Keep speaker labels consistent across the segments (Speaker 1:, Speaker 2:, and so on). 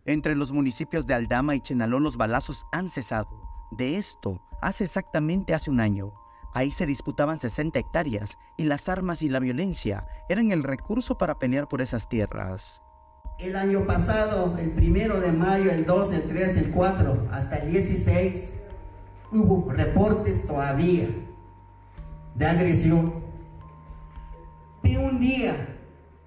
Speaker 1: Entre los municipios de Aldama y Chenaló los balazos han cesado. De esto, hace un año. Ahí se disputaban 60 hectáreas y las armas y la violencia eran el recurso para pelear por esas tierras.
Speaker 2: El año pasado, el 1 de mayo, el 2, el 3, el 4, hasta el 16, hubo reportes todavía de agresión. Pero un día,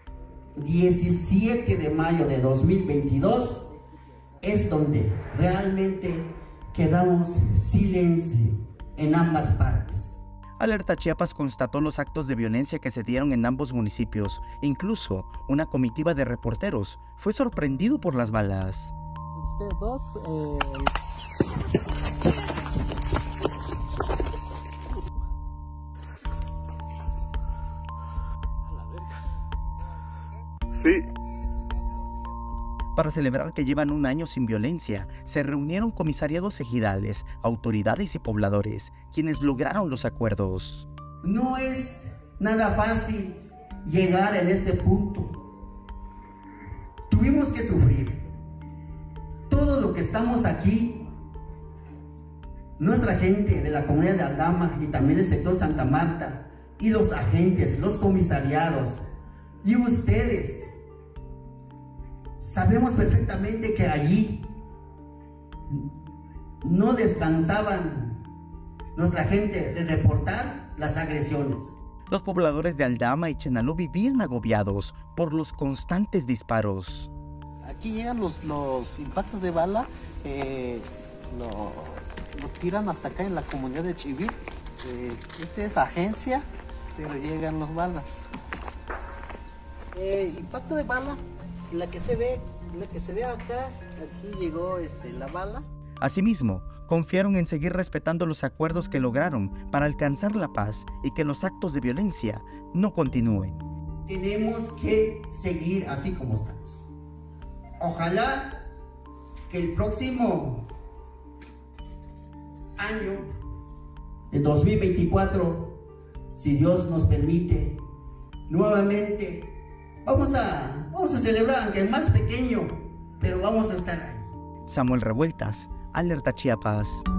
Speaker 2: 17 de mayo de 2022, es donde realmente quedamos silencio en ambas partes.
Speaker 1: Alerta Chiapas constató los actos de violencia que se dieron en ambos municipios. Incluso, una comitiva de reporteros fue sorprendido por las balas.
Speaker 3: Sí.
Speaker 1: Para celebrar que llevan un año sin violencia, se reunieron comisariados ejidales, autoridades y pobladores, quienes lograron los acuerdos.
Speaker 2: No es nada fácil llegar en este punto. Tuvimos que sufrir. Todo lo que estamos aquí, nuestra gente de la comunidad de Aldama y también el sector Santa Marta, y los agentes, los comisariados, y ustedes, sabemos perfectamente que allí no descansaban nuestra gente de reportar las agresiones.
Speaker 1: Los pobladores de Aldama y Chenaló vivían agobiados por los constantes disparos.
Speaker 4: Aquí llegan los impactos de bala, lo tiran hasta acá en la comunidad de Chivir. Esta es agencia, pero llegan los balas. Impacto de bala, la que se ve acá, aquí llegó la bala.
Speaker 1: Asimismo, confiaron en seguir respetando los acuerdos que lograron para alcanzar la paz y que los actos de violencia no continúen.
Speaker 2: Tenemos que seguir así como estamos. Ojalá que el próximo año, el 2024, si Dios nos permite, nuevamente vamos a celebrar, aunque más pequeño, pero vamos a estar ahí.
Speaker 1: Samuel Revueltas, Alerta Chiapas.